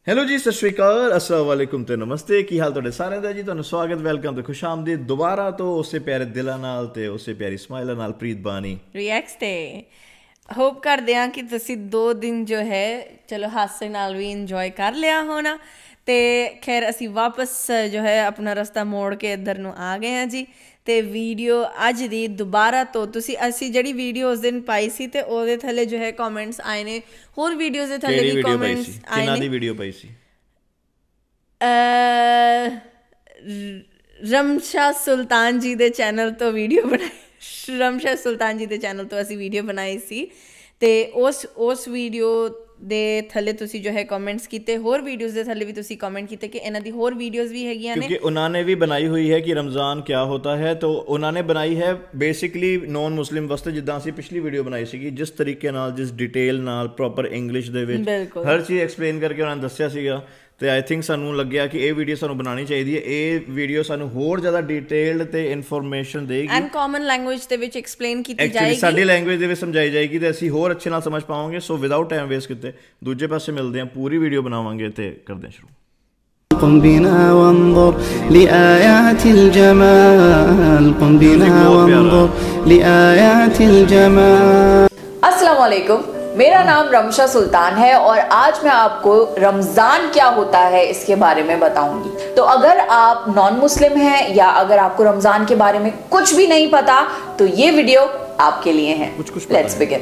Hello जी, सत श्री अकाल, अस्सलाम वालेकुम ते नमस्ते। की हाल तुहाडे सारिਆਂ ਦਾ जी? ਤੁਹਾਨੂੰ स्वागत वेलकम ਤੇ खुश आमदीद दोबारा तो ਉਸੇ ਪਿਆਰੇ ਦਿਲਾਂ ਨਾਲ ਤੇ ਉਸੇ ਪਿਆਰੀ ਸਮਾਈਲਾਂ ਨਾਲ ਪ੍ਰੀਤ ਬਾਨੀ ਰਿਐਕਸ ਤੇ ਹੋਪ ਕਰਦੇ ਹਾਂ ਕਿ ਤੁਸੀਂ 2 ਦਿਨ ਜੋ ਹੈ ਚਲੋ ਹਾਸੇ ਨਾਲ ਵੀ ਇੰਜੋਏ ਕਰ ਲਿਆ ਹੋਣਾ। ਤੇ ਖੈਰ ਅਸੀਂ ਵਾਪਸ ਜੋ ਹੈ ਆਪਣਾ ਰਸਤਾ ਮੋੜ ਕੇ ਇੱਧਰ ਨੂੰ ਆ ਗਏ ਹਾਂ ਜੀ। ਤੇ ਵੀਡੀਓ ਅੱਜ ਦੀ ਦੁਬਾਰਾ ਤੋਂ ਅਸੀਂ ਜਿਹੜੀ ਵੀਡੀਓ ਉਸ ਦਿਨ ਪਾਈ ਸੀ ਤੇ ਉਹਦੇ ਥੱਲੇ ਜੋ ਹੈ ਕਮੈਂਟਸ ਆਏ ਨੇ, ਹੋਰ ਵੀਡੀਓਜ਼ ਦੇ ਥੱਲੇ ਵੀ ਕਮੈਂਟਸ ਆਏ ਨੇ। ਕਿਹਨਾਂ ਦੀ ਵੀਡੀਓ ਪਾਈ ਸੀ? ਰਮਸ਼ਾ ਸੁਲਤਾਨ ਜੀ ਦੇ ਚੈਨਲ ਤੋਂ ਵੀਡੀਓ ਬਣਾਈ। ਰਮਸ਼ਾ ਸੁਲਤਾਨ ਜੀ ਦੇ ਚੈਨਲ ਤੋਂ ਅਸੀਂ ਵੀਡੀਓ ਬਣਾਈ ਸੀ ਤੇ ਉਸ ਵੀਡੀਓ ਦੇ ਥੱਲੇ ਤੁਸੀਂ ਜੋ ਹੈ ਕਮੈਂਟਸ ਕੀਤੇ, ਹੋਰ ਵੀਡੀਓਜ਼ ਦੇ ਥੱਲੇ ਵੀ ਤੁਸੀਂ ਕਮੈਂਟ ਕੀਤੇ ਕਿ ਇਹਨਾਂ ਦੀ ਹੋਰ ਵੀਡੀਓਜ਼ भी ਹੈਗੀਆਂ ਨੇ। क्योंकि उन्होंने भी बनाई हुई है कि रमज़ान क्या होता है, तो उन्होंने बनाई है बेसिकली नॉन मुस्लिम वास्ते, जिद्दां ਅਸੀਂ पिछली वीडियो बनाई ਸੀਗੀ, जिस तरीके ਨਾਲ जिस डिटेल ਨਾਲ प्रॉपर इंग्लिश ਦੇ ਵਿੱਚ हर चीज़ एक्सप्लेन करके ਉਹਨਾਂ ਨੇ ਦੱਸਿਆ ਸੀਗਾ। ਤੇ ਆਈ ਥਿੰਕ ਸਾਨੂੰ ਲੱਗਿਆ ਕਿ ਇਹ ਵੀਡੀਓ ਸਾਨੂੰ ਬਣਾਉਣੀ ਚਾਹੀਦੀ ਹੈ। ਇਹ ਵੀਡੀਓ ਸਾਨੂੰ ਹੋਰ ਜ਼ਿਆਦਾ ਡਿਟੇਲਡ ਤੇ ਇਨਫੋਰਮੇਸ਼ਨ ਦੇਗੀ ਐਂਡ ਕਾਮਨ ਲੈਂਗੁਏਜ ਦੇ ਵਿੱਚ ਐਕਸਪਲੇਨ ਕੀਤੀ ਜਾਏਗੀ, ਸਾਡੀ ਲੈਂਗੁਏਜ ਦੇ ਵਿੱਚ ਸਮਝਾਈ ਜਾਏਗੀ ਤੇ ਅਸੀਂ ਹੋਰ ਅੱਛੇ ਨਾਲ ਸਮਝ ਪਾਵਾਂਗੇ। ਸੋ ਵਿਦਆਊਟ ਟਾਈਮ ਵੇਸਟ ਕੀਤੇ ਦੂਜੇ ਪਾਸੇ ਮਿਲਦੇ ਹਾਂ, ਪੂਰੀ ਵੀਡੀਓ ਬਣਾਵਾਂਗੇ ਤੇ ਕਰਦੇ ਹਾਂ ਸ਼ੁਰੂ। قم بنا وانظر لآيات الجمال قم بنا وانظر لآيات الجمال। अस्सलाम वालेकुम, मेरा नाम रमशा सुल्तान है और आज मैं आपको रमज़ान क्या होता है इसके बारे में बताऊंगी। तो अगर आप नॉन मुस्लिम हैं या अगर आपको रमज़ान के बारे में कुछ भी नहीं पता तो ये वीडियो आपके लिए है। Let's begin.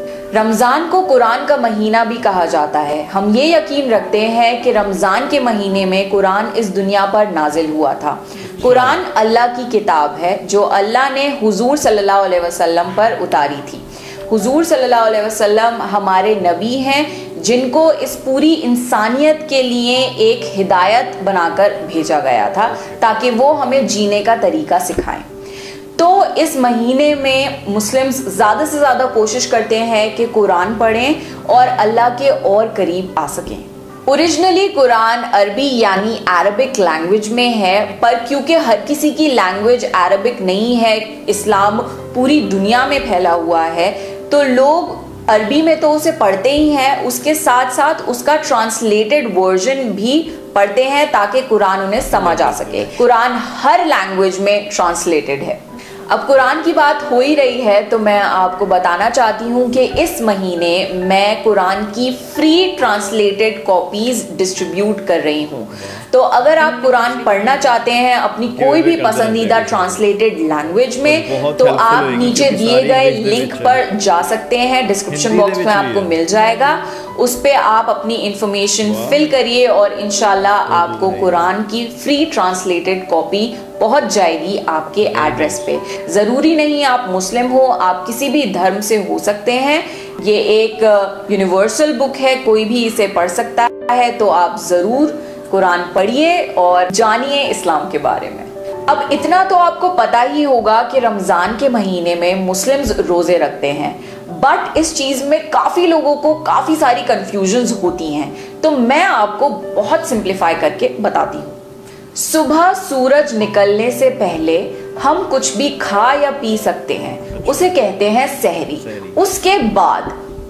रमज़ान को कुरान का महीना भी कहा जाता है। हम ये यकीन रखते हैं कि रमज़ान के महीने में कुरान इस दुनिया पर नाजिल हुआ था। कुरान अल्लाह की किताब है जो अल्लाह ने हुजूर सल्लल्लाहु अलैहि वसल्लम पर उतारी थी। हुजूर सल्लल्लाहु अलैहि वसल्लम हमारे नबी हैं जिनको इस पूरी इंसानियत के लिए एक हिदायत बनाकर भेजा गया था ताकि वो हमें जीने का तरीका सिखाएं। तो इस महीने में मुस्लिम्स ज़्यादा से ज़्यादा कोशिश करते हैं कि कुरान पढ़ें और अल्लाह के और करीब आ सकें। ओरिजिनली कुरान अरबी यानी अरबिक लैंग्वेज में है, पर क्योंकि हर किसी की लैंग्वेज अरबिक नहीं है, इस्लाम पूरी दुनिया में फैला हुआ है, तो लोग अरबी में तो उसे पढ़ते ही हैं, उसके साथ साथ उसका ट्रांसलेटेड वर्जन भी पढ़ते हैं ताकि कुरान उन्हें समझ आ सके। कुरान हर लैंग्वेज में ट्रांसलेटेड है। अब कुरान की बात हो ही रही है तो मैं आपको बताना चाहती हूँ कि इस महीने मैं कुरान की फ्री ट्रांसलेटेड कॉपीज डिस्ट्रीब्यूट कर रही हूँ। तो अगर आप कुरान पढ़ना चाहते हैं अपनी कोई भी पसंदीदा ट्रांसलेटेड लैंग्वेज में तो आप नीचे दिए गए लिंक पर जा सकते हैं, डिस्क्रिप्शन बॉक्स में आपको मिल जाएगा। उस पे आप अपनी इंफॉर्मेशन फिल करिए और इंशाल्लाह आपको कुरान की फ्री ट्रांसलेटेड कॉपी पहुंच जाएगी आपके एड्रेस पे। ज़रूरी नहीं आप मुस्लिम हो, आप किसी भी धर्म से हो सकते हैं। ये एक यूनिवर्सल बुक है, कोई भी इसे पढ़ सकता है। तो आप ज़रूर कुरान पढ़िए और जानिए इस्लाम के बारे में। अब इतना तो आपको पता ही होगा कि रमज़ान के महीने में मुस्लिम्स रोज़े रखते हैं, बट इस चीज़ में काफ़ी लोगों को काफ़ी सारी कंफ्यूजन्स होती हैं। तो मैं आपको बहुत सिंप्लीफाई करके बताती हूँ। सुबह सूरज निकलने से पहले हम कुछ भी खा या पी सकते हैं, उसे कहते हैं सहरी। उसके बाद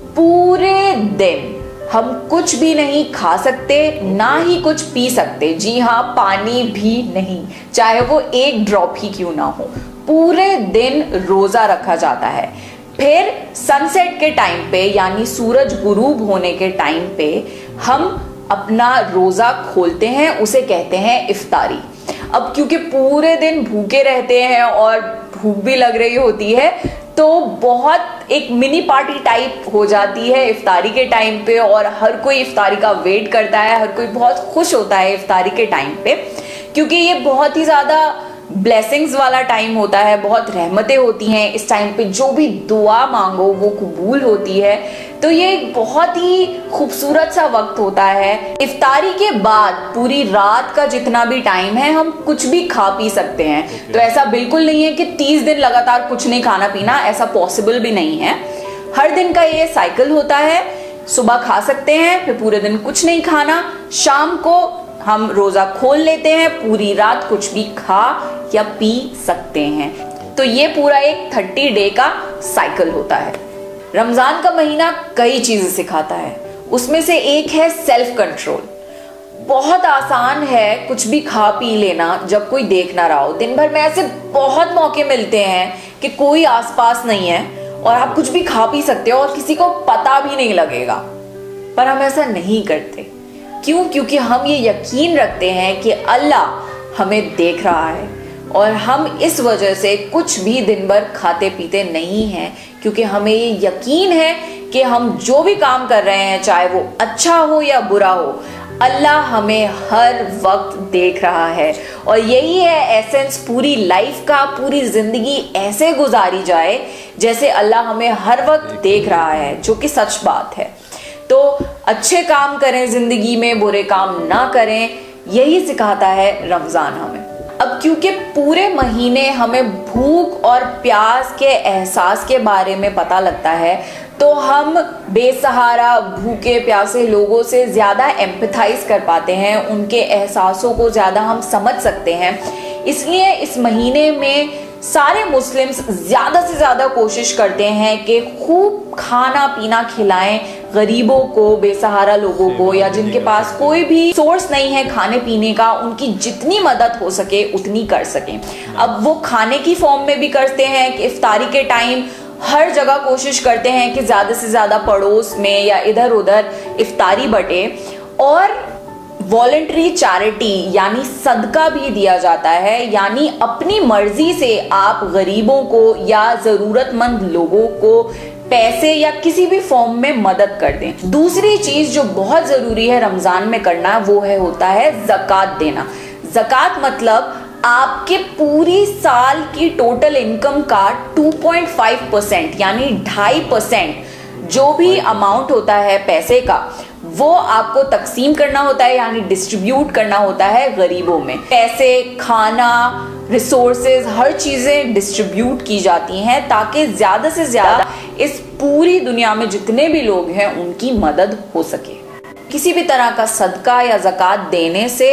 पूरे दिन हम कुछ भी नहीं खा सकते, ना ही कुछ पी सकते। जी हाँ, पानी भी नहीं, चाहे वो एक ड्रॉप ही क्यों ना हो। पूरे दिन रोजा रखा जाता है। फिर सनसेट के टाइम पे यानी सूरज गुरूब होने के टाइम पे हम अपना रोजा खोलते हैं, उसे कहते हैं इफ्तारी। अब क्योंकि पूरे दिन भूखे रहते हैं और भूख भी लग रही होती है तो बहुत एक मिनी पार्टी टाइप हो जाती है इफ्तारी के टाइम पे, और हर कोई इफ्तारी का वेट करता है, हर कोई बहुत खुश होता है इफ्तारी के टाइम पे, क्योंकि ये बहुत ही ज़्यादा ब्लेसिंग्स वाला टाइम होता है, बहुत रहमतें होती हैं इस टाइम पे, जो भी दुआ मांगो वो कबूल होती है। तो ये एक बहुत ही खूबसूरत सा वक्त होता है। इफ्तारी के बाद पूरी रात का जितना भी टाइम है हम कुछ भी खा पी सकते हैं। तो ऐसा बिल्कुल नहीं है कि 30 दिन लगातार कुछ नहीं खाना पीना, ऐसा पॉसिबल भी नहीं है। हर दिन का ये साइकिल होता है, सुबह खा सकते हैं, फिर पूरे दिन कुछ नहीं खाना, शाम को हम रोजा खोल लेते हैं, पूरी रात कुछ भी खा या पी सकते हैं। तो ये पूरा एक 30 डे का साइकिल होता है। रमजान का महीना कई चीजें सिखाता है, उसमें से एक है सेल्फ कंट्रोल। बहुत आसान है कुछ भी खा पी लेना जब कोई देख ना रहा हो। दिन भर में ऐसे बहुत मौके मिलते हैं कि कोई आसपास नहीं है और आप कुछ भी खा पी सकते हो और किसी को पता भी नहीं लगेगा, पर हम ऐसा नहीं करते। क्यों? क्योंकि हम ये यकीन रखते हैं कि अल्लाह हमें देख रहा है और हम इस वजह से कुछ भी दिन भर खाते पीते नहीं हैं, क्योंकि हमें ये यकीन है कि हम जो भी काम कर रहे हैं, चाहे वो अच्छा हो या बुरा हो, अल्लाह हमें हर वक्त देख रहा है। और यही है एसेंस पूरी लाइफ का। पूरी जिंदगी ऐसे गुजारी जाए जैसे अल्लाह हमें हर वक्त देख रहा है, जो कि सच बात है। तो अच्छे काम करें जिंदगी में, बुरे काम ना करें, यही सिखाता है रमजान हमें। अब क्योंकि पूरे महीने हमें भूख और प्यास के एहसास के बारे में पता लगता है, तो हम बेसहारा भूखे प्यासे लोगों से ज़्यादा एम्पैथाइज कर पाते हैं, उनके एहसासों को ज़्यादा हम समझ सकते हैं। इसलिए इस महीने में सारे मुस्लिम्स ज़्यादा से ज़्यादा कोशिश करते हैं कि खूब खाना पीना खिलाएं गरीबों को, बेसहारा लोगों को, या जिनके पास कोई भी सोर्स नहीं है खाने पीने का, उनकी जितनी मदद हो सके उतनी कर सकें। अब वो खाने की फॉर्म में भी करते हैं कि इफ्तारी के टाइम हर जगह कोशिश करते हैं कि ज़्यादा से ज़्यादा पड़ोस में या इधर उधर इफ्तारी बटे, और वॉलंटरी चैरिटी यानी सदका भी दिया जाता है, यानी अपनी मर्जी से आप गरीबों को या ज़रूरतमंद लोगों को पैसे या किसी भी फॉर्म में मदद कर दें। दूसरी चीज जो बहुत जरूरी है रमजान में करना, वो होता है ज़कात देना। ज़कात मतलब आपके पूरी साल की टोटल इनकम का 2.5% यानी 2.5% जो भी अमाउंट होता है पैसे का, वो आपको तकसीम करना होता है, यानी डिस्ट्रीब्यूट करना होता है गरीबों में। पैसे, खाना, रिसोर्सेज, हर चीजें डिस्ट्रीब्यूट की जाती हैं ताकि ज्यादा से ज्यादा इस पूरी दुनिया में जितने भी लोग हैं उनकी मदद हो सके। किसी भी तरह का सदका या ज़कात देने से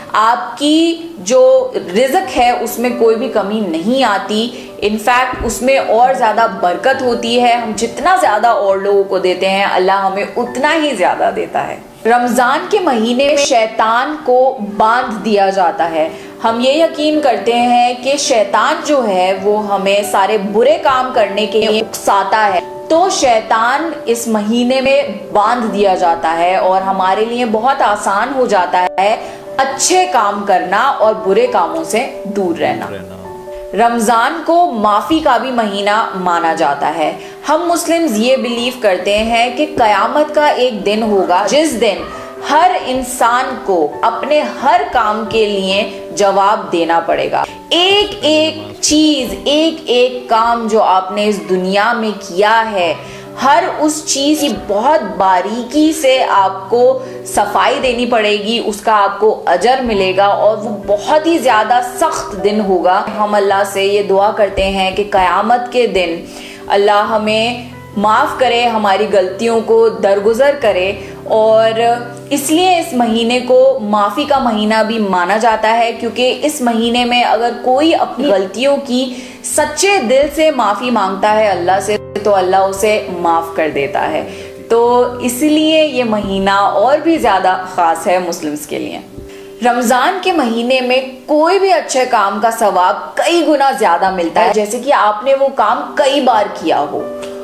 आपकी जो रिज़्क है उसमें कोई भी कमी नहीं आती, इनफैक्ट उसमें और ज़्यादा बरकत होती है। हम जितना ज़्यादा और लोगों को देते हैं, अल्लाह हमें उतना ही ज़्यादा देता है। रमज़ान के महीने में शैतान को बांध दिया जाता है। हम ये यकीन करते हैं कि शैतान जो है वो हमें सारे बुरे काम करने के लिए उकसाता है, तो शैतान इस महीने में बांध दिया जाता है और हमारे लिए बहुत आसान हो जाता है अच्छे काम करना और बुरे कामों से दूर रहना। रमजान को माफी का भी महीना माना जाता है। हम मुस्लिम्स ये बिलीव करते हैं कि कयामत का एक दिन होगा जिस दिन हर इंसान को अपने हर काम के लिए जवाब देना पड़ेगा। एक एक चीज, एक एक काम जो आपने इस दुनिया में किया है, हर उस चीज की बहुत बारीकी से आपको सफाई देनी पड़ेगी, उसका आपको अजर मिलेगा और वो बहुत ही ज्यादा सख्त दिन होगा। हम अल्लाह से ये दुआ करते हैं कि कयामत के दिन अल्लाह हमें माफ़ करे, हमारी गलतियों को दरगुजर करे, और इसलिए इस महीने को माफ़ी का महीना भी माना जाता है, क्योंकि इस महीने में अगर कोई अपनी गलतियों की सच्चे दिल से माफ़ी मांगता है अल्लाह से, तो अल्लाह उसे माफ़ कर देता है। तो इसलिए ये महीना और भी ज़्यादा ख़ास है मुस्लिम्स के लिए। रमज़ान के महीने में कोई भी अच्छे काम का सवाब कई गुना ज़्यादा मिलता है, जैसे कि आपने वो काम कई बार किया हो।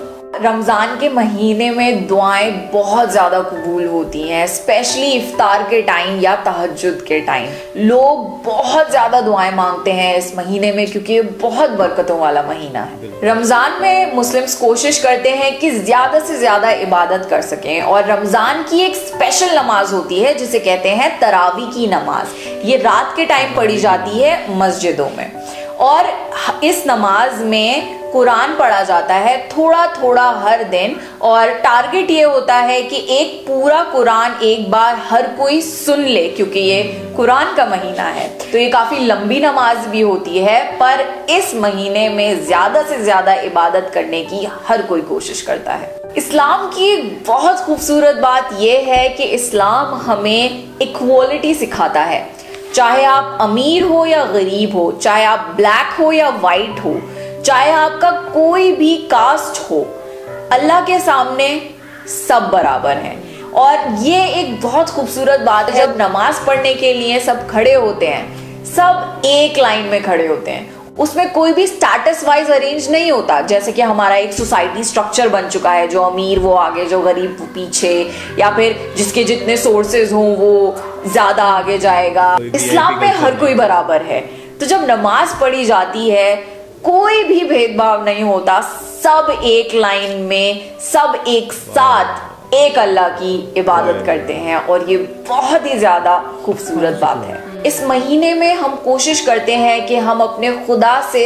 रमज़ान के महीने में दुआएं बहुत ज़्यादा कबूल होती हैं, स्पेशली इफ्तार के टाइम या तहज्जुद के टाइम। लोग बहुत ज़्यादा दुआएं मांगते हैं इस महीने में, क्योंकि ये बहुत बरकतों वाला महीना है। रमज़ान में मुस्लिम्स कोशिश करते हैं कि ज़्यादा से ज़्यादा इबादत कर सकें, और रमज़ान की एक स्पेशल नमाज होती है जिसे कहते हैं तरावी की नमाज। ये रात के टाइम पढ़ी जाती है मस्जिदों में, और इस नमाज में कुरान पढ़ा जाता है थोड़ा थोड़ा हर दिन, और टारगेट ये होता है कि एक पूरा कुरान एक बार हर कोई सुन ले, क्योंकि ये कुरान का महीना है। तो ये काफी लंबी नमाज भी होती है, पर इस महीने में ज्यादा से ज्यादा इबादत करने की हर कोई कोशिश करता है। इस्लाम की एक बहुत खूबसूरत बात यह है कि इस्लाम हमें इक्वालिटी सिखाता है। चाहे आप अमीर हो या गरीब हो, चाहे आप ब्लैक हो या वाइट हो, चाहे आपका कोई भी कास्ट हो, अल्लाह के सामने सब बराबर हैं। और ये एक बहुत खूबसूरत बात है, जब नमाज पढ़ने के लिए सब खड़े होते हैं, सब एक लाइन में खड़े होते हैं, उसमें कोई भी स्टेटस वाइज अरेंज नहीं होता, जैसे कि हमारा एक सोसाइटी स्ट्रक्चर बन चुका है, जो अमीर वो आगे, जो गरीब वो पीछे, या फिर जिसके जितने सोर्सेज हों वो ज्यादा आगे जाएगा। इस्लाम में हर कोई बराबर है। तो जब नमाज पढ़ी जाती है कोई भी भेदभाव नहीं होता, सब एक लाइन में, सब एक साथ एक अल्लाह की इबादत करते हैं, और ये बहुत ही ज्यादा खूबसूरत बात है। इस महीने में हम कोशिश करते हैं कि हम अपने खुदा से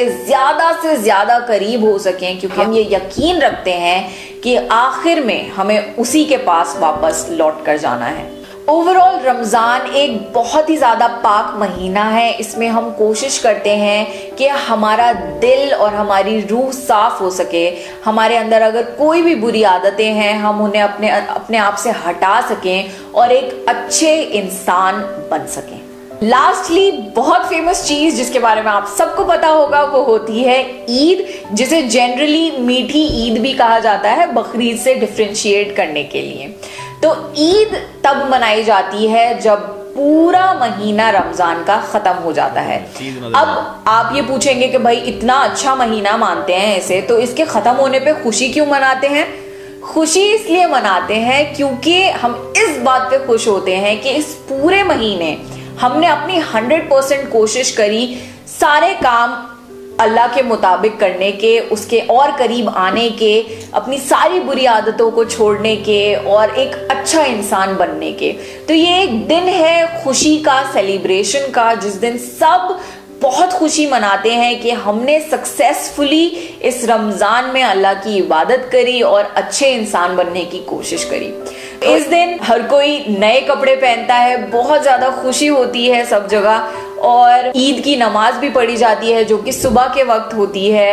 ज्यादा करीब हो सकें, क्योंकि हम ये यकीन रखते हैं कि आखिर में हमें उसी के पास वापस लौट कर जाना है। ओवरऑल रमज़ान एक बहुत ही ज़्यादा पाक महीना है। इसमें हम कोशिश करते हैं कि हमारा दिल और हमारी रूह साफ हो सके, हमारे अंदर अगर कोई भी बुरी आदतें हैं हम उन्हें अपने आप से हटा सकें और एक अच्छे इंसान बन सकें। लास्टली बहुत फेमस चीज जिसके बारे में आप सबको पता होगा वो होती है ईद, जिसे जनरली मीठी ईद भी कहा जाता है, बकरीद से डिफरेंशिएट करने के लिए। तो ईद तब मनाई जाती है जब पूरा महीना रमजान का खत्म हो जाता है। अब आप ये पूछेंगे कि भाई इतना अच्छा महीना मानते हैं इसे, तो इसके खत्म होने पे खुशी क्यों मनाते हैं? खुशी इसलिए मनाते हैं क्योंकि हम इस बात पे खुश होते हैं कि इस पूरे महीने हमने अपनी 100% कोशिश करी सारे काम अल्लाह के मुताबिक करने के, उसके और करीब आने के, अपनी सारी बुरी आदतों को छोड़ने के और एक अच्छा इंसान बनने के। तो ये एक दिन है खुशी का, सेलिब्रेशन का, जिस दिन सब बहुत खुशी मनाते हैं कि हमने सक्सेसफुली इस रमजान में अल्लाह की इबादत करी और अच्छे इंसान बनने की कोशिश करी। इस दिन हर कोई नए कपड़े पहनता है, बहुत ज्यादा खुशी होती है सब जगह, और ईद की नमाज भी पढ़ी जाती है जो कि सुबह के वक्त होती है,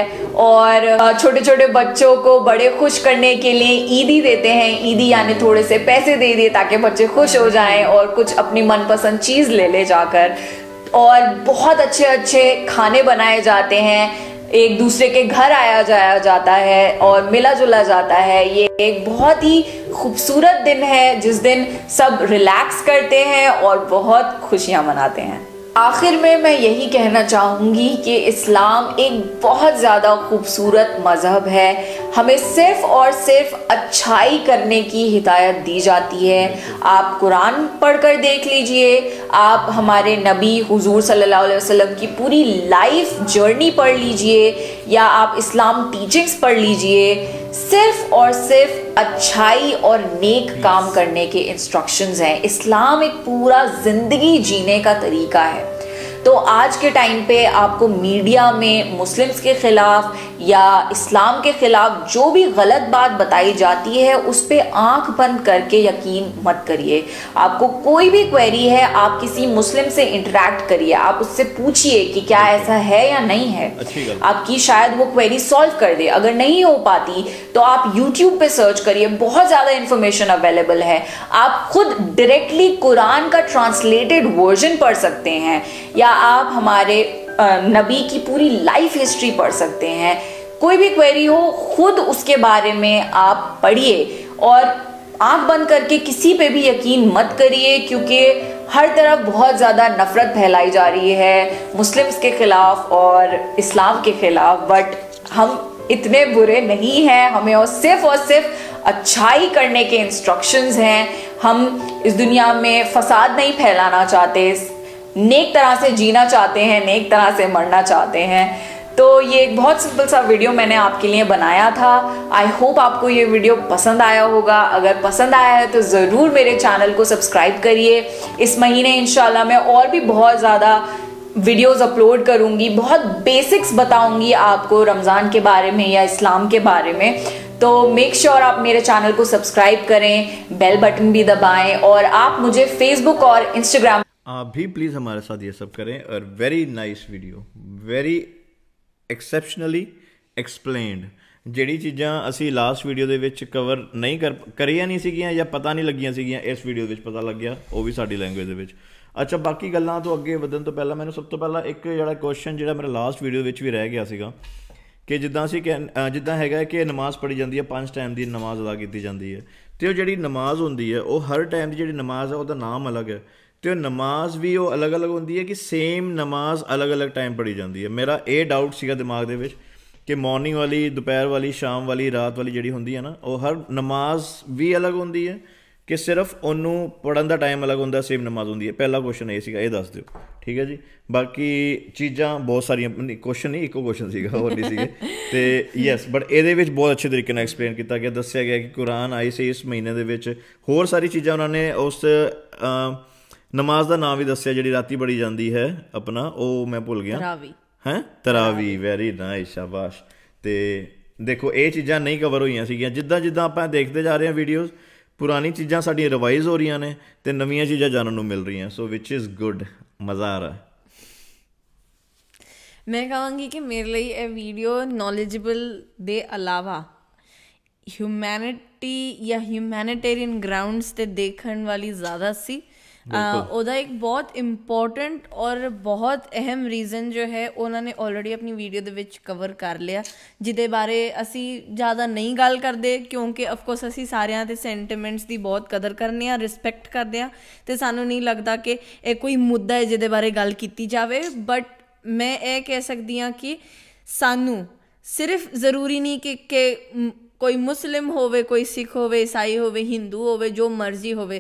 और छोटे छोटे बच्चों को बड़े खुश करने के लिए ईदी देते हैं। ईदी यानी थोड़े से पैसे दे दिए ताकि बच्चे खुश हो जाएं और कुछ अपनी मनपसंद चीज ले जाकर, और बहुत अच्छे अच्छे खाने बनाए जाते हैं, एक दूसरे के घर आया जाया जाता है और मिला जुला जाता है। ये एक बहुत ही खूबसूरत दिन है जिस दिन सब रिलैक्स करते हैं और बहुत खुशियां मनाते हैं। आखिर में मैं यही कहना चाहूँगी कि इस्लाम एक बहुत ज़्यादा खूबसूरत मज़हब है। हमें सिर्फ़ और सिर्फ अच्छाई करने की हिदायत दी जाती है। आप कुरान पढ़कर देख लीजिए, आप हमारे नबी हुजूर सल्लल्लाहु अलैहि वसल्लम की पूरी लाइफ जर्नी पढ़ लीजिए, या आप इस्लाम टीचिंग्स पढ़ लीजिए। सिर्फ और सिर्फ अच्छाई और नेक काम करने के इंस्ट्रक्शंस हैं। इस्लाम एक पूरा जिंदगी जीने का तरीका है। तो आज के टाइम पे आपको मीडिया में मुस्लिम्स के खिलाफ या इस्लाम के खिलाफ जो भी गलत बात बताई जाती है उस पे आंख बंद करके यकीन मत करिए। आपको कोई भी क्वेरी है, आप किसी मुस्लिम से इंटरेक्ट करिए, आप उससे पूछिए कि क्या ऐसा है या नहीं है, आपकी शायद वो क्वेरी सॉल्व कर दे। अगर नहीं हो पाती तो आप यूट्यूब पे सर्च करिए, बहुत ज्यादा इंफॉर्मेशन अवेलेबल है। आप खुद डायरेक्टली कुरान का ट्रांसलेटेड वर्जन पढ़ सकते हैं, या आप हमारे नबी की पूरी लाइफ हिस्ट्री पढ़ सकते हैं। कोई भी क्वेरी हो खुद उसके बारे में आप पढ़िए और आंख बंद करके किसी पे भी यकीन मत करिए, क्योंकि हर तरफ बहुत ज़्यादा नफरत फैलाई जा रही है मुस्लिम्स के खिलाफ और इस्लाम के खिलाफ। बट हम इतने बुरे नहीं हैं, हमें और सिर्फ अच्छाई करने के इंस्ट्रक्शंस हैं। हम इस दुनिया में फसाद नहीं फैलाना चाहते, नेक तरह से जीना चाहते हैं, नेक तरह से मरना चाहते हैं। तो ये एक बहुत सिंपल सा वीडियो मैंने आपके लिए बनाया था। आई होप आपको ये वीडियो पसंद आया होगा। अगर पसंद आया है तो ज़रूर मेरे चैनल को सब्सक्राइब करिए। इस महीने इंशाल्लाह मैं और भी बहुत ज़्यादा वीडियोस अपलोड करूँगी, बहुत बेसिक्स बताऊँगी आपको रमज़ान के बारे में या इस्लाम के बारे में। तो मेक श्योर आप मेरे चैनल को सब्सक्राइब करें, बेल बटन भी दबाएं, और आप मुझे फेसबुक और इंस्टाग्राम आप भी प्लीज़ हमारे साथ ये सब करें। और very nice video, very exceptionally explained. ਜਿਹੜੀ ਚੀਜ਼ਾਂ ਅਸੀਂ ਲਾਸਟ ਵੀਡੀਓ ਦੇ ਵਿੱਚ ਕਵਰ ਨਹੀਂ ਕਰੀਆਂ ਨਹੀਂ ਸੀਗੀਆਂ ਜਾਂ ਪਤਾ ਨਹੀਂ ਲੱਗੀਆਂ ਸੀਗੀਆਂ, ਇਸ ਵੀਡੀਓ ਵਿੱਚ ਪਤਾ ਲੱਗਿਆ, ਉਹ ਵੀ ਸਾਡੀ ਲੈਂਗੁਏਜ ਦੇ ਵਿੱਚ। ਅੱਛਾ, ਬਾਕੀ ਗੱਲਾਂ ਤੋਂ ਅੱਗੇ ਵਧਣ ਤੋਂ ਪਹਿਲਾਂ ਮੈਨੂੰ ਸਭ ਤੋਂ ਪਹਿਲਾਂ ਇੱਕ ਜਿਹੜਾ ਕੁਐਸਚਨ ਜਿਹੜਾ ਮੇਰਾ ਲਾਸਟ ਵੀਡੀਓ ਵਿੱਚ ਵੀ ਰਹਿ ਗਿਆ ਸੀਗਾ ਕਿ ਜਿੱਦਾਂ ਅਸੀਂ ਜਿੱਦਾਂ ਹੈਗਾ ਕਿ ਨਮਾਜ਼ ਪੜ੍ਹੀ ਜਾਂਦੀ ਹੈ 5 ਟਾਈਮ ਦੀ ਨਮਾਜ਼ ਅਦਾ ਕੀਤੀ ਜਾਂਦੀ ਹੈ ਅਤੇ ਉਹ ਜਿਹੜੀ ਨਮਾਜ਼ ਹੁੰਦੀ ਹੈ ਉਹ ਹਰ ਟਾਈਮ ਦੀ ਜਿਹੜੀ ਨਮਾਜ਼ ਹੈ ਉਹਦਾ ਨਾਮ ਅਲੱਗ ਹੈ ਅਤੇ ਉਹ ਨਮਾਜ਼ ਵੀ ਉਹ ਅਲੱਗ ਅਲੱਗ ਹੁੰਦੀ ਹੈ ਕਿ ਸੇਮ ਨਮਾਜ਼ ਅਲੱਗ ਅਲੱਗ ਟਾਈਮ ਪੜ੍ਹੀ ਜਾਂਦੀ ਹੈ। ਮੇਰਾ ਇਹ ਡਾਊਟ ਸੀਗਾ ਦਿਮਾਗ ਦੇ ਵਿੱਚ ਕਿ ਮਾਰਨਿੰਗ ਵਾਲੀ, ਦੁਪਹਿਰ ਵਾਲੀ, ਸ਼ਾਮ ਵਾਲੀ, ਰਾਤ ਵਾਲੀ ਜਿਹੜੀ ਹੁੰਦੀ ਹੈ ਨਾ ਉਹ ਹਰ ਨਮਾਜ਼ ਵੀ ਅਲੱਗ ਹੁੰਦੀ ਹੈ ਕਿ ਸਿਰਫ ਉਹਨੂੰ ਪੜ੍ਹਨ ਦਾ ਟਾਈਮ ਅਲੱਗ ਹੁੰਦਾ, ਸੇਮ ਨਮਾਜ਼ ਹੁੰਦੀ ਹੈ। ਪਹਿਲਾ ਕੁਐਸਚਨ ਇਹ ਸੀਗਾ, ਇਹ ਦੱਸ ਦਿਓ। ਠੀਕ ਹੈ ਜੀ। ਬਾਕੀ ਚੀਜ਼ਾਂ ਬਹੁਤ ਸਾਰੀਆਂ, ਕੁਐਸਚਨ ਨਹੀਂ, ਇੱਕੋ ਕੁਐਸਚਨ ਸੀਗਾ, ਹੋਰ ਨਹੀਂ ਸੀਗੇ। ਅਤੇ ਯੈਸ, ਬਟ ਇਹਦੇ ਵਿੱਚ ਬਹੁਤ ਅੱਛੇ ਤਰੀਕੇ ਨਾਲ ਐਕਸਪਲੇਨ ਕੀਤਾ ਗਿਆ, ਦੱਸਿਆ ਗਿਆ ਕਿ ਕੁਰਾਨ ਆਈ ਸੀ ਇਸ ਮਹੀਨੇ ਦੇ ਵਿੱਚ। ਹੋਰ ਸਾਰੀ ਚੀਜ਼ਾਂ ਉਹਨਾਂ ਨੇ ਉਸ ਨਮਾਜ਼ ਦਾ ਨਾਮ ਵੀ ਦੱਸਿਆ ਜਿਹੜੀ ਰਾਤੀ ਪੜ੍ਹੀ ਜਾਂਦੀ ਹੈ ਆਪਣਾ, ਉਹ ਮੈਂ ਭੁੱਲ ਗਿਆ। ਤਰਾਵੀ। ਵੈਰੀ ਨਾਈਸ, ਸ਼ਾਬਾਸ਼। ਅਤੇ ਦੇਖੋ ਇਹ ਚੀਜ਼ਾਂ ਨਹੀਂ ਕਵਰ ਹੋਈਆਂ ਸੀਗੀਆਂ। ਜਿੱਦਾਂ ਜਿੱਦਾਂ ਆਪਾਂ ਦੇਖਦੇ ਜਾ ਰਹੇ ਹਾਂ ਵੀਡੀਓਜ਼, ਪੁਰਾਣੀ ਚੀਜ਼ਾਂ ਸਾਡੀਆਂ ਰਿਵਾਈਜ਼ ਹੋ ਰਹੀਆਂ ਨੇ ਅਤੇ ਨਵੀਆਂ ਚੀਜ਼ਾਂ ਜਾਣਨ ਨੂੰ ਮਿਲ ਰਹੀਆਂ। ਸੋ ਵਿਚ ਇਜ਼ ਗੁੱਡ, ਮਜ਼ਾ ਆ ਰਿਹਾ। ਮੈਂ ਕਹਾਂਗੀ ਕਿ ਮੇਰੇ ਲਈ ਇਹ ਵੀਡੀਓ ਨੌਲੇਜੇਬਲ ਦੇ ਇਲਾਵਾ ਹਿਊਮੈਨਿਟੀ ਜਾਂ ਹਿਊਮੈਨਿਟੇਰੀਅਨ ਗਰਾਊਂਡਸ 'ਤੇ ਦੇਖਣ ਵਾਲੀ ਜ਼ਿਆਦਾ ਸੀ। ਉਹਦਾ ਇੱਕ ਬਹੁਤ ਇੰਪੋਰਟੈਂਟ ਔਰ ਬਹੁਤ ਅਹਿਮ ਰੀਜ਼ਨ ਜੋ ਹੈ ਉਹਨਾਂ ਨੇ ਆਲਰੇਡੀ ਆਪਣੀ ਵੀਡੀਓ ਦੇ ਵਿੱਚ ਕਵਰ ਕਰ ਲਿਆ, ਜਿਹਦੇ ਬਾਰੇ ਅਸੀਂ ਜ਼ਿਆਦਾ ਨਹੀਂ ਗੱਲ ਕਰਦੇ ਕਿਉਂਕਿ ਅਫਕੋਰਸ ਅਸੀਂ ਸਾਰਿਆਂ ਦੇ ਸੈਂਟੀਮੈਂਟਸ ਦੀ ਬਹੁਤ ਕਦਰ ਕਰਨੇ ਆ, ਰਿਸਪੈਕਟ ਕਰਦੇ ਹਾਂ ਅਤੇ ਸਾਨੂੰ ਨਹੀਂ ਲੱਗਦਾ ਕਿ ਇਹ ਕੋਈ ਮੁੱਦਾ ਹੈ ਜਿਹਦੇ ਬਾਰੇ ਗੱਲ ਕੀਤੀ ਜਾਵੇ। ਬਟ ਮੈਂ ਇਹ ਕਹਿ ਸਕਦੀ ਹਾਂ ਕਿ ਸਾਨੂੰ ਸਿਰਫ ਜ਼ਰੂਰੀ ਨਹੀਂ ਕਿ ਕੋਈ ਮੁਸਲਿਮ ਹੋਵੇ, ਕੋਈ ਸਿੱਖ ਹੋਵੇ, ਈਸਾਈ ਹੋਵੇ, ਹਿੰਦੂ ਹੋਵੇ, ਜੋ ਮਰਜ਼ੀ ਹੋਵੇ,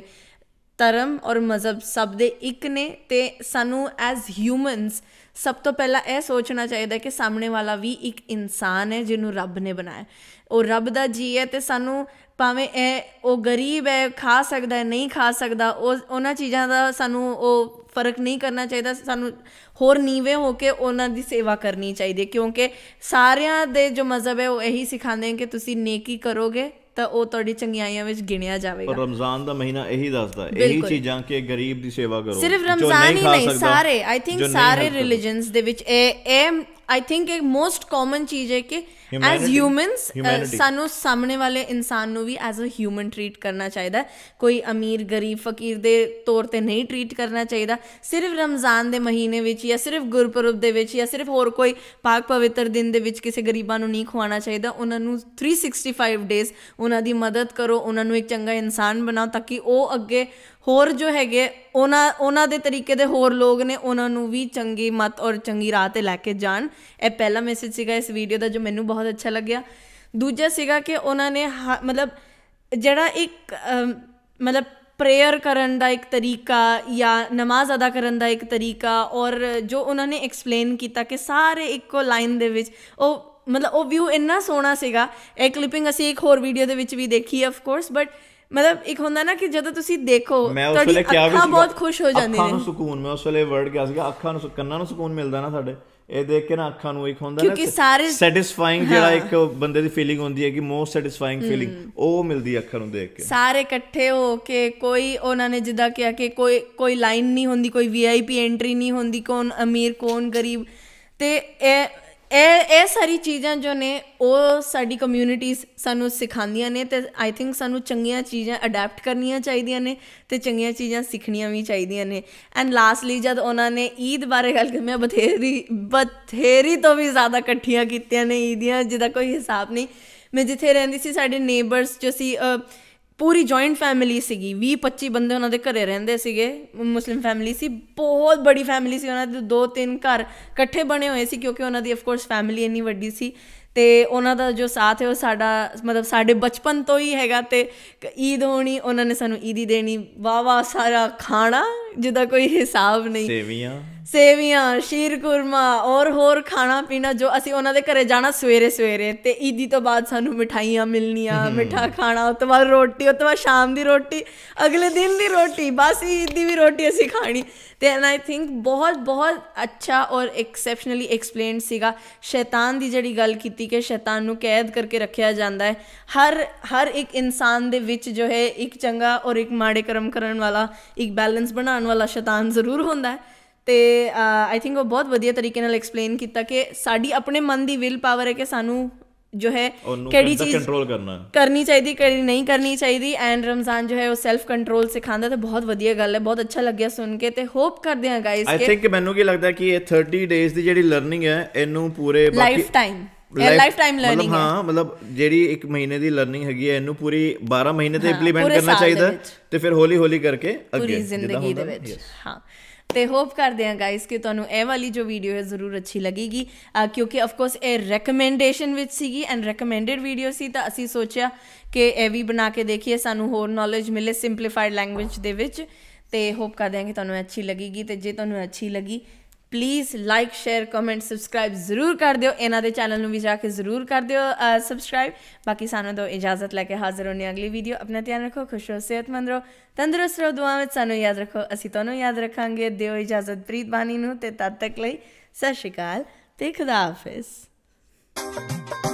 ਧਰਮ ਔਰ ਮਜ਼ਹਬ ਸਭ ਦੇ ਇੱਕ ਨੇ। ਅਤੇ ਸਾਨੂੰ ਐਜ਼ ਹਿਊਮਨਸ ਸਭ ਤੋਂ ਪਹਿਲਾਂ ਇਹ ਸੋਚਣਾ ਚਾਹੀਦਾ ਕਿ ਸਾਹਮਣੇ ਵਾਲਾ ਵੀ ਇੱਕ ਇਨਸਾਨ ਹੈ ਜਿਹਨੂੰ ਰੱਬ ਨੇ ਬਣਾਇਆ, ਉਹ ਰੱਬ ਦਾ ਜੀ ਹੈ। ਅਤੇ ਸਾਨੂੰ ਭਾਵੇਂ ਉਹ ਗਰੀਬ ਹੈ, ਖਾ ਸਕਦਾ ਹੈ, ਨਹੀਂ ਖਾ ਸਕਦਾ, ਉਹਨਾਂ ਚੀਜ਼ਾਂ ਦਾ ਸਾਨੂੰ ਉਹ ਫਰਕ ਨਹੀਂ ਕਰਨਾ ਚਾਹੀਦਾ। ਸਾਨੂੰ ਹੋਰ ਨੀਵੇਂ ਹੋ ਕੇ ਉਹਨਾਂ ਦੀ ਸੇਵਾ ਕਰਨੀ ਚਾਹੀਦੀ, ਕਿਉਂਕਿ ਸਾਰਿਆਂ ਦੇ ਜੋ ਮਜ਼ਹਬ ਹੈ ਉਹ ਇਹੀ ਸਿਖਾਉਂਦੇ ਨੇ ਕਿ ਤੁਸੀਂ ਨੇਕੀ ਕਰੋਗੇ ਤਾਂ ਉਹ ਤੁਹਾਡੀ ਚੰਗਿਆਈਆਂ ਵਿੱਚ ਗਿਣਿਆ ਜਾਵੇਗਾ। ਰਮਜ਼ਾਨ ਦਾ ਮਹੀਨਾ ਇਹੀ ਦੱਸਦਾ, ਇਹੀ ਚੀਜ਼ਾਂ ਕਿ ਗਰੀਬ ਦੀ ਸੇਵਾ ਕਰੋ। ਸਿਰਫ ਰਮਜ਼ਾਨ ਹੀ ਨਹੀਂ, ਸਾਰੇ ਆਈ ਥਿੰਕ ਸਾਰੇ ਰਿਲੀਜਨਸ ਦੇ ਵਿੱਚ ਇਹ ਆਈ ਥਿੰਕ ਇੱਕ ਮੋਸਟ ਕਾਮਨ ਚੀਜ਼ ਹੈ ਕਿ ਐਜ਼ ਹਿਊਮਨਸ ਸਾਨੂੰ ਸਾਹਮਣੇ ਵਾਲੇ ਇਨਸਾਨ ਨੂੰ ਵੀ ਐਜ਼ ਅ ਹਿਊਮਨ ਟਰੀਟ ਕਰਨਾ ਚਾਹੀਦਾ। ਕੋਈ ਅਮੀਰ, ਗਰੀਬ, ਫਕੀਰ ਦੇ ਤੌਰ 'ਤੇ ਨਹੀਂ ਟਰੀਟ ਕਰਨਾ ਚਾਹੀਦਾ। ਸਿਰਫ ਰਮਜ਼ਾਨ ਦੇ ਮਹੀਨੇ ਵਿੱਚ ਜਾਂ ਸਿਰਫ ਗੁਰਪੁਰਬ ਦੇ ਵਿੱਚ ਜਾਂ ਸਿਰਫ ਹੋਰ ਕੋਈ ਪਾਕ ਪਵਿੱਤਰ ਦਿਨ ਦੇ ਵਿੱਚ ਕਿਸੇ ਗਰੀਬਾਂ ਨੂੰ ਨਹੀਂ ਖਵਾਉਣਾ ਚਾਹੀਦਾ। ਉਹਨਾਂ ਨੂੰ 365 ਡੇਜ਼ ਉਹਨਾਂ ਦੀ ਮਦਦ ਕਰੋ, ਉਹਨਾਂ ਨੂੰ ਇੱਕ ਚੰਗਾ ਇਨਸਾਨ ਬਣਾਓ ਤਾਂ ਕਿ ਉਹ ਅੱਗੇ ਹੋਰ ਜੋ ਹੈਗੇ ਉਹਨਾਂ ਦੇ ਤਰੀਕੇ ਦੇ ਹੋਰ ਲੋਕ ਨੇ ਉਹਨਾਂ ਨੂੰ ਵੀ ਚੰਗੀ ਮੱਤ ਔਰ ਚੰਗੀ ਰਾਹ 'ਤੇ ਲੈ ਕੇ ਜਾਣ। ਇਹ ਪਹਿਲਾ ਮੈਸੇਜ ਸੀਗਾ ਇਸ ਵੀਡੀਓ ਦਾ ਜੋ ਮੈਨੂੰ ਬਹੁਤ ਅੱਛਾ ਲੱਗਿਆ। ਦੂਜਾ ਸੀਗਾ ਕਿ ਉਹਨਾਂ ਨੇ ਮਤਲਬ ਜਿਹੜਾ ਇੱਕ ਮਤਲਬ ਪ੍ਰੇਅਰ ਕਰਨ ਦਾ ਇੱਕ ਤਰੀਕਾ ਜਾਂ ਨਮਾਜ਼ ਅਦਾ ਕਰਨ ਦਾ ਇੱਕ ਤਰੀਕਾ ਔਰ ਜੋ ਉਹਨਾਂ ਨੇ ਐਕਸਪਲੇਨ ਕੀਤਾ ਕਿ ਸਾਰੇ ਇੱਕੋ ਲਾਈਨ ਦੇ ਵਿੱਚ ਉਹ ਮਤਲਬ ਉਹ ਵਿਊ ਇੰਨਾ ਸੋਹਣਾ ਸੀਗਾ। ਇਹ ਕਲਿੱਪਿੰਗ ਅਸੀਂ ਇੱਕ ਹੋਰ ਵੀਡੀਓ ਦੇ ਵਿੱਚ ਵੀ ਦੇਖੀ ਅਫਕੋਰਸ, ਬਟ ਮਤਲਬ ਇੱਕ ਹੁੰਦਾ ਨਾ ਕਿ ਜਦੋਂ ਤੁਸੀਂ ਦੇਖੋ ਤੁਹਾਡੀ ਅੱਖਾਂ ਬਹੁਤ ਖੁਸ਼ ਹੋ ਜਾਂਦੀਆਂ ਨੇ। ਅੱਖਾਂ ਨੂੰ ਸਕੂਨ, ਮੈਂ ਉਸ ਵੇਲੇ ਵਰਡ ਕਿਹਾ ਸੀਗਾ, ਅੱਖਾਂ ਨੂੰ, ਕੰਨਾਂ ਨੂੰ ਸਕੂਨ ਮਿਲਦਾ ਨਾ ਸਾਡੇ ਇਹ ਦੇਖ ਕੇ ਨਾ, ਅੱਖਾਂ ਨੂੰ ਇੱਕ ਹੁੰਦਾ ਨਾ ਸੈਟਿਸਫਾਈਂਗ ਜਿਹੜਾ ਇੱਕ ਬੰਦੇ ਦੀ ਫੀਲਿੰਗ ਹੁੰਦੀ ਹੈ ਕਿ ਮੋਸਟ ਸੈਟਿਸਫਾਈਂਗ ਫੀਲਿੰਗ ਉਹ ਮਿਲਦੀ ਹੈ ਅੱਖਾਂ ਨੂੰ ਦੇਖ ਕੇ। ਸਾਰੇ ਇਕੱਠੇ ਹੋ ਕੇ ਕੋਈ ਉਹਨਾਂ ਨੇ ਜਿੱਦਾਂ ਕਿਹਾ ਕਿ ਕੋਈ ਲਾਈਨ ਨਹੀਂ ਹੁੰਦੀ, ਕੋਈ VIP ਐਂਟਰੀ ਨਹੀਂ ਹੁੰਦੀ, ਕੌਣ ਅਮੀਰ ਕੌਣ ਗਰੀਬ। ਅਤੇ ਇਹ ਸਾਰੀ ਚੀਜ਼ਾਂ ਜੋ ਨੇ ਉਹ ਸਾਡੀ ਕਮਿਊਨਿਟੀਜ਼ ਸਾਨੂੰ ਸਿਖਾਉਂਦੀਆਂ ਨੇ ਅਤੇ ਆਈ ਥਿੰਕ ਸਾਨੂੰ ਚੰਗੀਆਂ ਚੀਜ਼ਾਂ ਅਡੈਪਟ ਕਰਨੀਆਂ ਚਾਹੀਦੀਆਂ ਨੇ ਅਤੇ ਚੰਗੀਆਂ ਚੀਜ਼ਾਂ ਸਿੱਖਣੀਆਂ ਵੀ ਚਾਹੀਦੀਆਂ ਨੇ। ਐਂਡ ਲਾਸਟਲੀ ਜਦ ਉਹਨਾਂ ਨੇ ਈਦ ਬਾਰੇ ਗੱਲ ਕੀਤੀ, ਮੈਂ ਬਥੇਰੀ ਤੋਂ ਵੀ ਜ਼ਿਆਦਾ ਇਕੱਠੀਆਂ ਕੀਤੀਆਂ ਨੇ ਈਦੀਆਂ ਜਿਹਦਾ ਕੋਈ ਹਿਸਾਬ ਨਹੀਂ। ਮੈਂ ਜਿੱਥੇ ਰਹਿੰਦੀ ਸੀ ਸਾਡੇ ਨੇਬਰਸ ਜੋ ਸੀ ਪੂਰੀ ਜੁਆਇੰਟ ਫੈਮਿਲੀ ਸੀਗੀ, 20-25 ਬੰਦੇ ਉਹਨਾਂ ਦੇ ਘਰੇ ਰਹਿੰਦੇ ਸੀਗੇ, ਮੁਸਲਿਮ ਫੈਮਿਲੀ ਸੀ, ਬਹੁਤ ਬੜੀ ਫੈਮਿਲੀ ਸੀ ਉਹਨਾਂ ਦੇ, 2-3 ਘਰ ਇਕੱਠੇ ਬਣੇ ਹੋਏ ਸੀ ਕਿਉਂਕਿ ਉਹਨਾਂ ਦੀ ਅਫਕੋਰਸ ਫੈਮਿਲੀ ਇੰਨੀ ਵੱਡੀ ਸੀ। ਅਤੇ ਉਹਨਾਂ ਦਾ ਜੋ ਸਾਥ ਹੈ ਉਹ ਸਾਡਾ ਮਤਲਬ ਸਾਡੇ ਬਚਪਨ ਤੋਂ ਹੀ ਹੈਗਾ। ਅਤੇ ਈਦ ਹੋਣੀ, ਉਹਨਾਂ ਨੇ ਸਾਨੂੰ ਈਦੀ ਦੇਣੀ, ਵਾਹ ਸਾਰਾ ਖਾਣਾ ਜਿਹਦਾ ਕੋਈ ਹਿਸਾਬ ਨਹੀਂ, ਸੇਵੀਆਂ, ਸ਼ੀਰ ਕੁਰਮਾ ਔਰ ਹੋਰ ਖਾਣਾ ਪੀਣਾ ਜੋ ਅਸੀਂ ਉਹਨਾਂ ਦੇ ਘਰੇ ਜਾਣਾ ਸਵੇਰੇ ਅਤੇ ਈਦੀ ਤੋਂ ਬਾਅਦ ਸਾਨੂੰ ਮਿਠਾਈਆਂ ਮਿਲਣੀਆਂ, ਮਿੱਠਾ ਖਾਣਾ, ਉਸ ਤੋਂ ਬਾਅਦ ਰੋਟੀ, ਉਸ ਤੋਂ ਬਾਅਦ ਸ਼ਾਮ ਦੀ ਰੋਟੀ, ਅਗਲੇ ਦਿਨ ਦੀ ਰੋਟੀ, ਬਸ ਈਦ ਦੀ ਵੀ ਰੋਟੀ ਅਸੀਂ ਖਾਣੀ। ਅਤੇ ਐਂਡ ਆਈ ਥਿੰਕ ਬਹੁਤ ਅੱਛਾ ਔਰ ਐਕਸੈਪਸ਼ਨਲੀ ਐਕਸਪਲੇਨਡ ਸੀਗਾ। ਸ਼ੈਤਾਨ ਦੀ ਜਿਹੜੀ ਗੱਲ ਕੀਤੀ ਕਿ ਸ਼ੈਤਾਨ ਨੂੰ ਕੈਦ ਕਰਕੇ ਰੱਖਿਆ ਜਾਂਦਾ ਹੈ, ਹਰ ਇੱਕ ਇਨਸਾਨ ਦੇ ਵਿੱਚ ਜੋ ਹੈ ਇੱਕ ਚੰਗਾ ਔਰ ਇੱਕ ਮਾੜੇ ਕਰਮ ਕਰਨ ਵਾਲਾ, ਇੱਕ ਬੈਲੈਂਸ ਬਣਾਉਣ ਵਾਲਾ ਸ਼ੈਤਾਨ ਜ਼ਰੂਰ ਹੁੰਦਾ ਹੈ। ਅਤੇ ਆਈ ਥਿੰਕ ਉਹ ਬਹੁਤ ਵਧੀਆ ਤਰੀਕੇ ਨਾਲ ਐਕਸਪਲੇਨ ਕੀਤਾ ਕਿ ਸਾਡੀ ਆਪਣੇ ਮਨ ਦੀ ਵਿਲ ਪਾਵਰ ਹੈ ਕਿ ਸਾਨੂੰ ਜੋ ਹੈ ਕਿਹੜੀ ਚੀਜ਼ ਕਰਨੀ ਚਾਹੀਦੀ, ਕਿਹੜੀ ਨਹੀਂ ਕਰਨੀ ਚਾਹੀਦੀ। ਐਂਡ ਰਮਜ਼ਾਨ ਜੋ ਹੈ ਉਹ ਸੈਲਫ ਕੰਟਰੋਲ ਸਿਖਾਉਂਦਾ ਅਤੇ ਬਹੁਤ ਵਧੀਆ ਗੱਲ ਹੈ, ਬਹੁਤ ਅੱਛਾ ਲੱਗਿਆ ਸੁਣ ਕੇ। ਅਤੇ ਹੋਪ ਕਰਦੇ ਹਾਂ ਗਾਈਜ਼, ਆਈ ਥਿੰਕ ਮੈਨੂੰ ਕੀ ਲੱਗਦਾ ਕਿ ਇਹ 30 ਡੇਜ਼ ਦੀ ਜਿਹੜੀ ਲਰਨਿੰਗ ਹੈ ਇਹਨੂੰ ਪੂਰੇ ਲਾਈਫ ਟਾਈਮ ਲਰਨਿੰਗ ਹੈ। ਹਾਂ ਮਤਲਬ ਜਿਹੜੀ 1 ਮਹੀਨੇ ਦੀ ਲਰਨਿੰਗ ਹੈਗੀ ਹੈ ਇਹਨੂੰ ਪੂਰੀ 12 ਮਹੀਨੇ ਤੇ ਇੰਪਲੀਮੈਂਟ ਕਰਨਾ ਚਾਹੀਦਾ ਤੇ ਫਿਰ ਹੌਲੀ ਹੌਲੀ ਕਰਕੇ ਪੂਰੀ ਜ਼ਿੰਦਗੀ ਦੇ ਵਿੱਚ। ਹਾਂ ਤੇ ਹੋਪ ਕਰਦੇ ਹਾਂ ਗਾਇਸ ਕਿ ਤੁਹਾਨੂੰ ਇਹ ਵਾਲੀ ਜੋ ਵੀਡੀਓ ਹੈ ਜ਼ਰੂਰ ਅੱਛੀ ਲੱਗੇਗੀ, ਕਿਉਂਕਿ ਆਫਕੋਰਸ ਇਹ ਰეკਮੈਂਡੇਸ਼ਨ ਵਿੱਚ ਸੀਗੀ ਐਂਡ ਰეკਮੈਂਡਡ ਵੀਡੀਓ ਸੀ, ਤਾਂ ਅਸੀਂ ਸੋਚਿਆ ਕਿ ਇਹ ਵੀ ਬਣਾ ਕੇ ਦੇਖੀਏ, ਸਾਨੂੰ ਹੋਰ ਨੌਲੇਜ ਮਿਲੇ ਸਿੰਪਲੀਫਾਈਡ ਲੈਂਗੁਏਜ ਦੇ ਵਿੱਚ। ਤੇ ਹੋਪ ਕਰਦੇ ਹਾਂ ਕਿ ਤੁਹਾਨੂੰ ਅੱਛੀ ਲੱਗੇਗੀ। ਤੇ ਜੇ ਤੁਹਾਨੂੰ ਅੱਛੀ ਲੱਗੀ please like share comment subscribe ਜ਼ਰੂਰ ਕਰ ਦਿਓ, ਇਹਨਾਂ ਦੇ ਚੈਨਲ ਨੂੰ ਵੀ ਜਾ ਕੇ ਜ਼ਰੂਰ ਕਰ ਦਿਓ ਸਬਸਕ੍ਰਾਈਬ। ਬਾਕੀ ਸਾਨੂੰ ਦਿਓ ਇਜਾਜ਼ਤ, ਲੈ ਕੇ ਹਾਜ਼ਰ ਹੋਣੀ ਅਗਲੀ ਵੀਡੀਓ। ਆਪਣਾ ਧਿਆਨ ਰੱਖੋ, ਖੁਸ਼ ਰਹੋ, ਸਿਹਤਮੰਦ ਰਹੋ, ਤੰਦਰੁਸਤ ਰਹੋ, ਦੁਆ ਵਿੱਚ ਸਾਨੂੰ ਯਾਦ ਰੱਖੋ, ਅਸੀਂ ਤੁਹਾਨੂੰ ਯਾਦ ਰੱਖਾਂਗੇ। ਦਿਓ ਇਜਾਜ਼ਤ ਪ੍ਰੀਤ ਬਾਨੀ ਨੂੰ, ਤੇ ਤਦ ਤੱਕ ਲਈ ਸਤਿ ਸ਼੍ਰੀ ਅਕਾਲ ਤੇ ਖੁਦਾ ਹਾਫਿਜ਼।